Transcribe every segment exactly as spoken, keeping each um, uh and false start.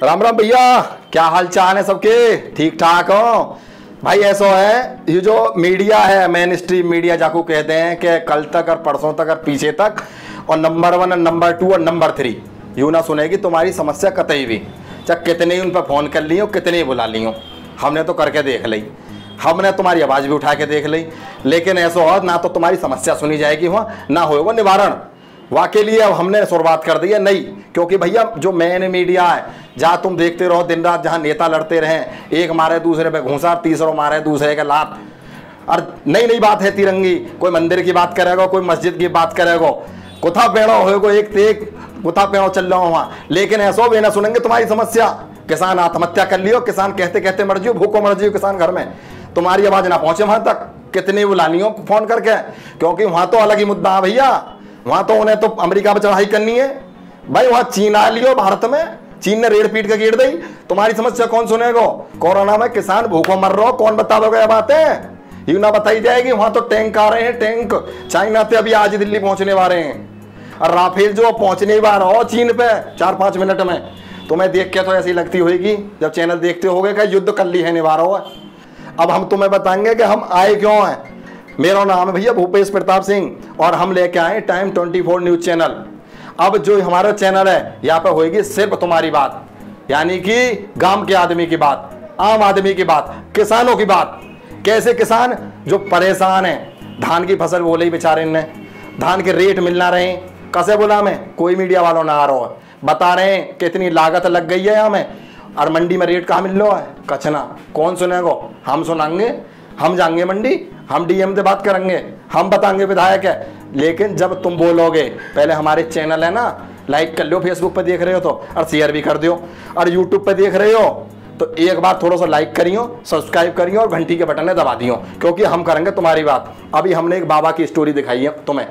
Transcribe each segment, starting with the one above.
राम राम भैया, क्या हाल चाल है सबके? ठीक ठाक हो भाई? ऐसा है, ये जो मीडिया है, मेन स्ट्रीम मीडिया जाको कहते हैं कि कल तक और परसों तक और पीछे तक और नंबर वन और नंबर टू और नंबर थ्री यूँ ना सुनेगी तुम्हारी समस्या कतई भी, चाहे कितने ही उन पर फ़ोन कर ली हो, कितने ही बुला ली हो। हमने तो करके देख ली, हमने तुम्हारी आवाज़ भी उठा के देख ली, लेकिन ऐसा हो ना तो तुम्हारी समस्या सुनी जाएगी वहाँ, ना होगा निवारण। वहाँ के लिए अब हमने शुरुआत कर दी है नई, क्योंकि भैया जो मेन मीडिया है, जहाँ तुम देखते रहो दिन रात, जहाँ नेता लड़ते रहें, एक मारे दूसरे पे घूंसा, तीसरों मारे दूसरे के लात, और नई नई बात है तिरंगी। कोई मंदिर की बात करेगा, कोई मस्जिद की बात करेगा, कुथा पेड़ो होगा एक तेक कुथा पेड़ो चल रहा हो वहाँ। लेकिन ऐसा भी ना सुनेंगे तुम्हारी समस्या। किसान आत्महत्या कर लियो, किसान कहते कहते मर जियो, भूखो मर जियो किसान घर में, तुम्हारी आवाज़ ना पहुँचे वहाँ तक, कितने बुला लियो फ़ोन करके, क्योंकि वहाँ तो अलग ही मुद्दा है भैया। वहाँ तो उन्हें तो अमेरिका पर चढ़ाई करनी है भाई, वहाँ चीन आ लियो भारत में, चीन ने रेड़ पीट के गिर दी, तुम्हारी समस्या कौन सुनेगा? कोरोना में किसान भूखों मर रहा हो, कौन बता दोगे ये बातें? यूँ ना बताई जाएगी। वहाँ तो टैंक आ रहे हैं, टैंक चाइना से अभी आज दिल्ली पहुँचने वाले हैं, और राफेल जो पहुँचने वाला हो चीन पे चार पाँच मिनट में। तुम्हें देख के तो ऐसी लगती होगी जब चैनल देखते होगे कि युद्ध कर ली है निवार हो। अब हम तुम्हें बताएंगे कि हम आए क्यों हैं। मेरा नाम है भैया भूपेश प्रताप सिंह और हम लेके आए time twenty four news channel. अब जो हमारा चैनल है, यहाँ पे होगी सिर्फ तुम्हारी बात, यानी कि गांव के आदमी की बात, आम आदमी की बात, किसानों की बात। कैसे किसान जो परेशान है, धान की फसल बोले बेचारे ने, धान के रेट मिल ना रहे, कैसे बोला में कोई मीडिया वालों ना आ रहा है, बता रहे हैं कितनी लागत लग गई है हमें, और मंडी में रेट कहाँ मिल रहा है? कचना। कौन सुनेगा? हम सुनाएंगे, हम जाएंगे मंडी, हम डीएम से बात करेंगे, हम बताएंगे विधायक है। लेकिन जब तुम बोलोगे, पहले हमारे चैनल है ना, लाइक कर लो, फेसबुक पे देख रहे हो तो, और शेयर भी कर दो, और यूट्यूब पे देख रहे हो तो एक बार थोड़ा सा लाइक करियो, सब्सक्राइब करियो और घंटी के बटन दबा दियो, क्योंकि हम करेंगे तुम्हारी बात। अभी हमने एक बाबा की स्टोरी दिखाई है तुम्हें।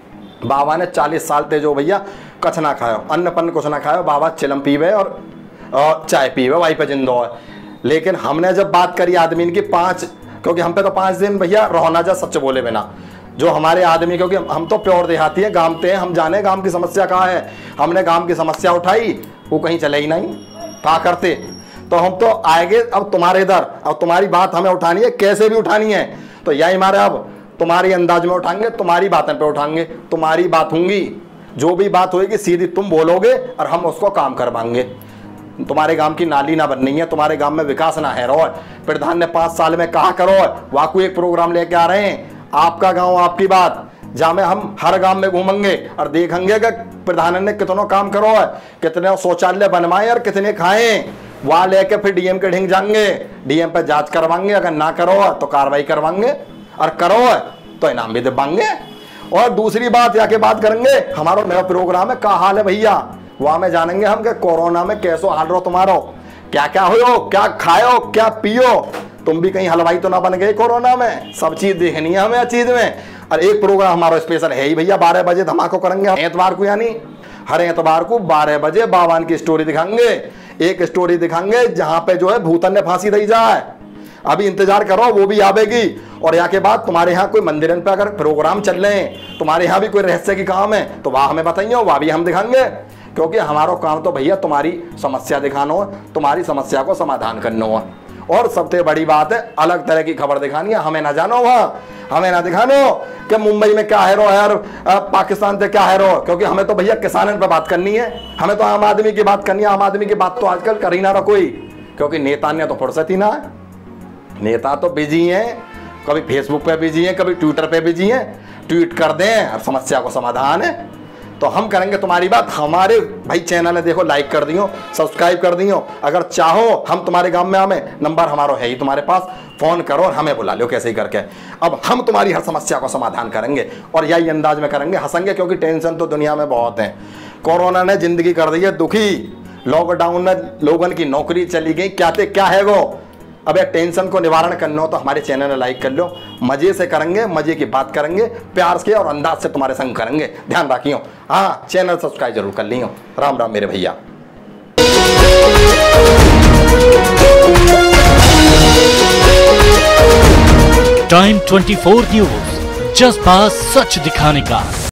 बाबा ने चालीस साल ते जो भैया कछ ना खाओ, अन्न पन्न कुछ ना खाओ, बाबा चिलम पीवे और, और चाय पीवे, वहीं पे जिंदो है। लेकिन हमने जब बात करी आदमी की पाँच, क्योंकि हम पे तो पाँच दिन भैया रोना जा सच बोले बिना, जो हमारे आदमी, क्योंकि हम तो प्योर देहाती है, गाँवते हैं, हम जाने गांव की समस्या कहाँ है। हमने गांव की समस्या उठाई, वो कहीं चले ही नहीं, क्या करते? तो हम तो आएंगे अब तुम्हारे इधर, अब तुम्हारी बात हमें उठानी है, कैसे भी उठानी है। तो यही हमारे अब तुम्हारी अंदाज में उठाएंगे, तुम्हारी बातें पे उठाएंगे, तुम्हारी बात होंगी, जो भी बात होगी सीधी तुम बोलोगे और हम उसको काम करवाएंगे। तुम्हारे गांव की नाली ना बननी है, तुम्हारे गांव में विकास ना है रो, प्रधान ने पाँच साल में कहा करो, वाकू एक प्रोग्राम लेके आ रहे हैं, आपका गांव आपकी बात, जहाँ में हम हर गांव में घूमेंगे और देखेंगे कि प्रधान ने कितनों काम करो है, कितने शौचालय बनवाए और कितने खाएं। वहाँ लेके फिर डीएम के ढिंग जाएंगे, डीएम पे जांच करवाएंगे, अगर ना करो तो कार्रवाई करवाएंगे, और करो तो इनाम भी दिलवाएंगे। और दूसरी बात या के बात करेंगे, हमारा नया प्रोग्राम है क्या हाल है भैया, वहाँ में जानेंगे हम कि कोरोना में कैसो हाल रहो तुम्हारो, क्या क्या हो, क्या खाओ, क्या पियो, तुम भी कहीं हलवाई तो ना बन गए कोरोना में। सब चीज देखनी है हमें हर चीज में। और एक प्रोग्राम हमारा स्पेशल है ही भैया, बारह बजे धमाको करेंगे एतवार को, यानी हर एतवार को बारह बजे बावन की स्टोरी दिखाएंगे। एक स्टोरी दिखाएंगे जहां पे जो है भूतन ने फांसी दी जाए, अभी इंतजार करो, वो भी आवेगी। और यहाँ के बाद तुम्हारे यहाँ कोई मंदिरन पे अगर प्रोग्राम चल रहे हैं, तुम्हारे यहाँ भी कोई रहस्य की काम है, तो वह हमें बताइए, वह भी हम दिखाएंगे, क्योंकि हमारा काम तो भैया तुम्हारी समस्या दिखाना हो, तुम्हारी समस्या को समाधान करना हो। और सबसे बड़ी बात है, अलग तरह की खबर दिखानी है, हमें ना जानो वहाँ, हमें ना दिखानो कि मुंबई में क्या है रो यार, पाकिस्तान से क्या है रो, क्योंकि हमें तो भैया किसानों पे बात करनी है, हमें तो आम आदमी की बात करनी है। आम आदमी की बात तो आजकल कर ही ना रहो कोई, क्योंकि नेता ने तो फुर्सत ही ना है, नेता तो बिजी हैं, कभी फेसबुक पे बिजी हैं, कभी ट्विटर पे बिजी हैं, ट्वीट कर दें और समस्या को समाधान है। तो हम करेंगे तुम्हारी बात। हमारे भाई चैनल है, देखो लाइक कर दियो, सब्सक्राइब कर दियो, अगर चाहो हम तुम्हारे गांव में आवे, नंबर हमारा है ही तुम्हारे पास, फोन करो और हमें बुला लो कैसे ही करके। अब हम तुम्हारी हर समस्या को समाधान करेंगे और यही अंदाज में करेंगे, हंसेंगे, क्योंकि टेंशन तो दुनिया में बहुत है। कोरोना ने जिंदगी कर दी है दुखी, लॉकडाउन में लोगों की नौकरी चली गई, क्या थे क्या है वो। अब ये टेंशन को निवारण करना हो तो हमारे चैनल में लाइक कर लो, मजे से करेंगे, मजे की बात करेंगे, प्यार से और अंदाज से तुम्हारे संग करेंगे, ध्यान रखियो। हाँ, चैनल सब्सक्राइब जरूर कर लियो। राम राम मेरे भैया। टाइम ट्वेंटी फोर न्यूज, जज्बा सच दिखाने का।